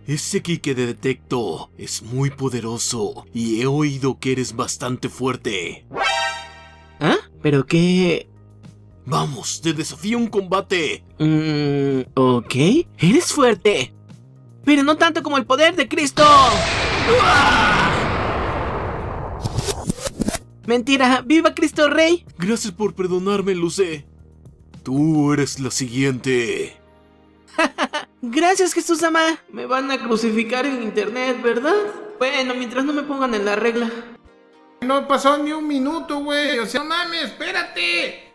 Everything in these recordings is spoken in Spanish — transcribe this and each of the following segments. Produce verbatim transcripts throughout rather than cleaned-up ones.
Ese ki que detecto es muy poderoso y he oído que eres bastante fuerte. ¿Ah? ¿Pero qué? Vamos, te desafío a un combate. Mmm, ok. Eres fuerte, pero no tanto como el poder de Cristo. ¡Uah! Mentira, ¡viva Cristo Rey! Gracias por perdonarme, Luce. Tú eres la siguiente. Gracias, Jesús ama. Me van a crucificar en internet, ¿verdad? Bueno, mientras no me pongan en la regla. No pasó ni un minuto, güey. O sea, no mames, espérate.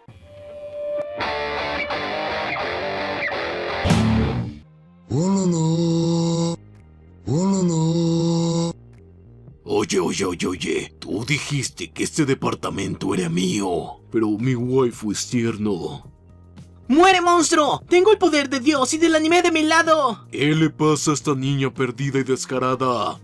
Oh, no, no. Oh, no, no. Oye, oye, oye, oye. Tú dijiste que este departamento era mío, pero mi waifu es tierno. ¡Muere, monstruo! ¡Tengo el poder de Dios y del anime de mi lado! ¿Qué le pasa a esta niña perdida y descarada?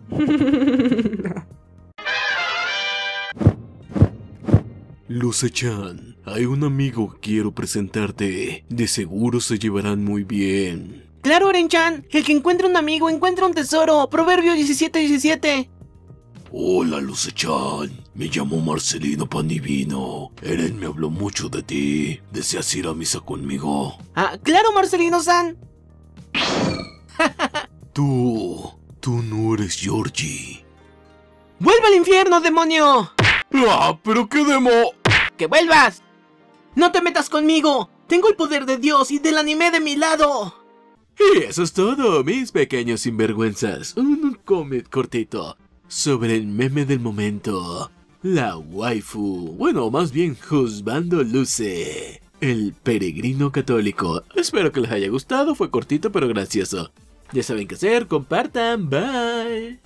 Luce-chan, hay un amigo que quiero presentarte. De seguro se llevarán muy bien. ¡Claro, Eren-chan! El que encuentra un amigo encuentra un tesoro. Proverbio diecisiete diecisiete. Hola, Luce-chan. Me llamo Marcelino Panivino. Eren me habló mucho de ti. ¿Deseas ir a misa conmigo? ¡Ah, claro, Marcelino-san! Tú... Tú no eres Georgie. ¡Vuelve al infierno, demonio! ¡Ah, pero qué demo! ¡Que vuelvas! ¡No te metas conmigo! ¡Tengo el poder de Dios y del anime de mi lado! Y eso es todo, mis pequeños sinvergüenzas. Un cómic cortito sobre el meme del momento. La waifu, bueno, más bien Juzbando Luce, el peregrino católico. Espero que les haya gustado, fue cortito pero gracioso. Ya saben qué hacer, compartan, bye.